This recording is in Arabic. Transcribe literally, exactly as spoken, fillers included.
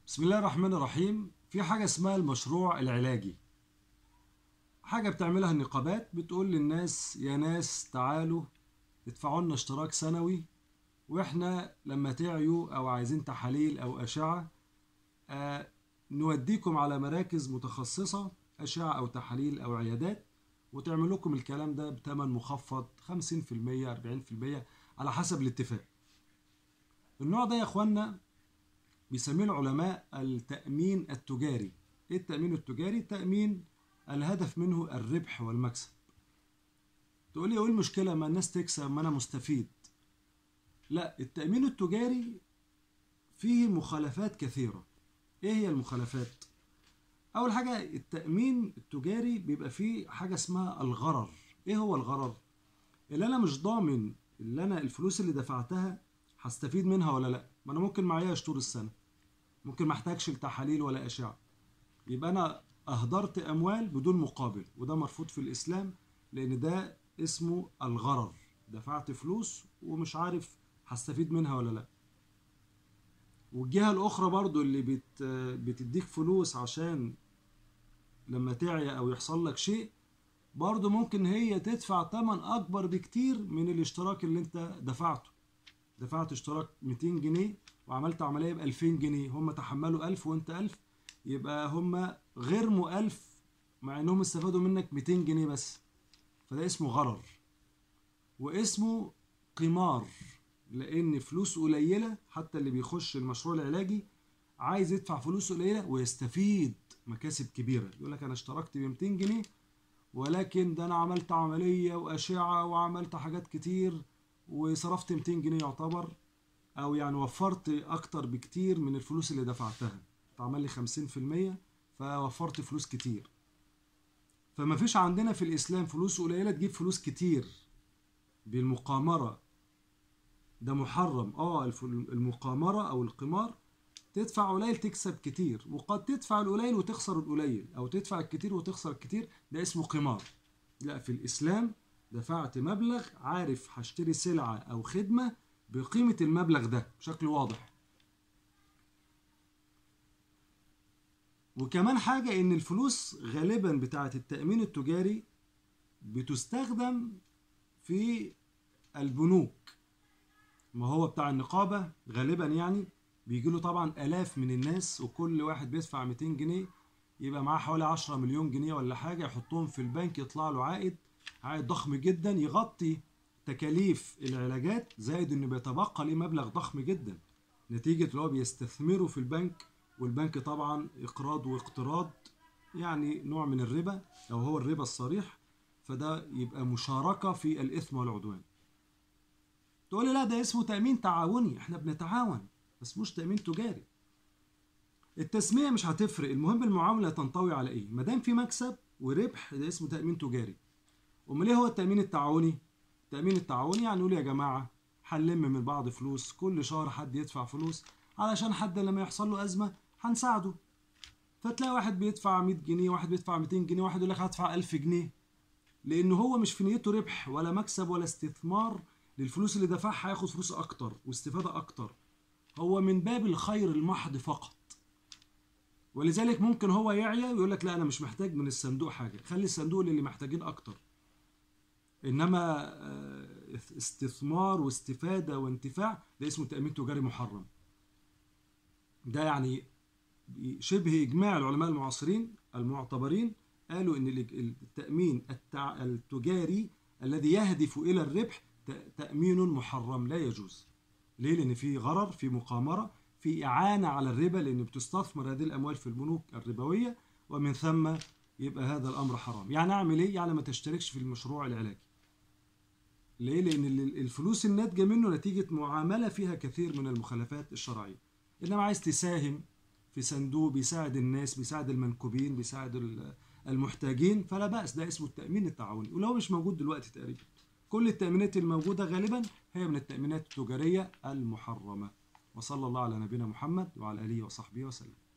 بسم الله الرحمن الرحيم. في حاجة اسمها المشروع العلاجي، حاجة بتعملها النقابات، بتقول للناس يا ناس تعالوا ادفعوا لنا اشتراك سنوي، واحنا لما تعيوا او عايزين تحاليل او اشعة آه نوديكم على مراكز متخصصة اشعة او تحاليل او عيادات، وتعمل لكم الكلام ده بثمن مخفض خمسين في المية أربعين في المية على حسب الاتفاق. النوع ده يا اخوانا بيسميه العلماء التأمين التجاري. ايه التأمين التجاري؟ تأمين الهدف منه الربح والمكسب. تقول لي ايه المشكلة ما الناس تكسب ما انا مستفيد؟ لا، التأمين التجاري فيه مخالفات كثيرة. ايه هي المخالفات؟ اول حاجة التأمين التجاري بيبقى فيه حاجة اسمها الغرر. ايه هو الغرر؟ اللي انا مش ضامن اللي انا الفلوس اللي دفعتها هستفيد منها ولا لا. ما انا ممكن معياش طول السنة، ممكن ما احتاجش لتحاليل ولا اشعه، يبقى انا اهدرت اموال بدون مقابل، وده مرفوض في الاسلام، لان ده اسمه الغرر. دفعت فلوس ومش عارف هستفيد منها ولا لا. والجهه الاخرى برضو اللي بت بتديك فلوس عشان لما تعيا او يحصل لك شيء، برضو ممكن هي تدفع ثمن اكبر بكتير من الاشتراك اللي انت دفعته. دفعت اشتراك مئتين جنيه وعملت عمليه ب ألفين جنيه، هم تحملوا ألف وانت ألف، يبقى هم غرموا ألف مع انهم استفادوا منك مئتين جنيه بس. فده اسمه غرر واسمه قمار، لان فلوس قليله. حتى اللي بيخش المشروع العلاجي عايز يدفع فلوس قليله ويستفيد مكاسب كبيره. يقول لك انا اشتركت ب مئتين جنيه، ولكن ده انا عملت عمليه واشعه وعملت حاجات كتير وصرفت مئتين جنيه، يعتبر او يعني وفرت اكتر بكتير من الفلوس اللي دفعتها. اتعمل لي خمسين في المية فوفرت فلوس كتير. فما فيش عندنا في الاسلام فلوس قليله تجيب فلوس كتير بالمقامره. ده محرم. اه المقامره او القمار تدفع قليل تكسب كتير، وقد تدفع القليل وتخسر القليل، او تدفع الكتير وتخسر الكتير، ده اسمه قمار. لا، في الاسلام دفعت مبلغ، عارف هشتري سلعه او خدمه بقيمه المبلغ ده بشكل واضح. وكمان حاجة ان الفلوس غالبا بتاعة التأمين التجاري بتستخدم في البنوك. ما هو بتاع النقابة غالبا يعني بيجي له طبعا آلاف من الناس، وكل واحد بيدفع مئتين جنيه، يبقى معاه حوالي عشرة مليون جنيه ولا حاجة، يحطهم في البنك يطلع له عائد عائد ضخم جدا يغطي تكاليف العلاجات، زائد انه بيتبقى ليه مبلغ ضخم جدا نتيجة اللي هو بيستثمره في البنك. والبنك طبعا اقراض واقتراض، يعني نوع من الربا او هو الربا الصريح، فده يبقى مشاركة في الاثم والعدوان. تقول لي لا ده اسمه تأمين تعاوني، احنا بنتعاون بس مش تأمين تجاري. التسمية مش هتفرق، المهم المعاملة تنطوي على ايه. ما دام في مكسب وربح ده اسمه تأمين تجاري. امال ايه هو التأمين التعاوني؟ التأمين التعاوني يعني نقول يا جماعة هنلم من بعض فلوس، كل شهر حد يدفع فلوس علشان حد لما يحصل له أزمة هنساعده. فتلاقي واحد بيدفع مئة جنيه، واحد بيدفع مئتين جنيه، واحد يقول لك هدفع ألف جنيه، لأنه هو مش في نيته ربح ولا مكسب ولا استثمار للفلوس اللي دفعها ياخد فلوس أكتر واستفادة أكتر، هو من باب الخير المحض فقط. ولذلك ممكن هو يعيا ويقول لك لا أنا مش محتاج من الصندوق حاجة، خلي الصندوق للي محتاجين أكتر. إنما استثمار واستفادة وانتفاع ده اسمه تأمين تجاري محرم. ده يعني شبه إجماع العلماء المعاصرين المعتبرين قالوا إن التأمين التجاري الذي يهدف إلى الربح تأمين محرم لا يجوز. ليه؟ لأن في غرر، في مقامرة، في إعانة على الربا، لأن بتستثمر هذه الأموال في البنوك الربوية، ومن ثم يبقى هذا الأمر حرام. يعني أعمل إيه؟ يعني ما تشتركش في المشروع العلاجي. ليه؟ لأن الفلوس الناتجة منه نتيجة معاملة فيها كثير من المخالفات الشرعية. إنما عايز تساهم في صندوق بيساعد الناس، بيساعد المنكوبين، بيساعد المحتاجين، فلا بأس. ده اسمه التأمين التعاوني، ولو مش موجود دلوقتي تقريبا. كل التأمينات الموجودة غالبا هي من التأمينات التجارية المحرمة. وصلى الله على نبينا محمد وعلى آله وصحبه وسلم.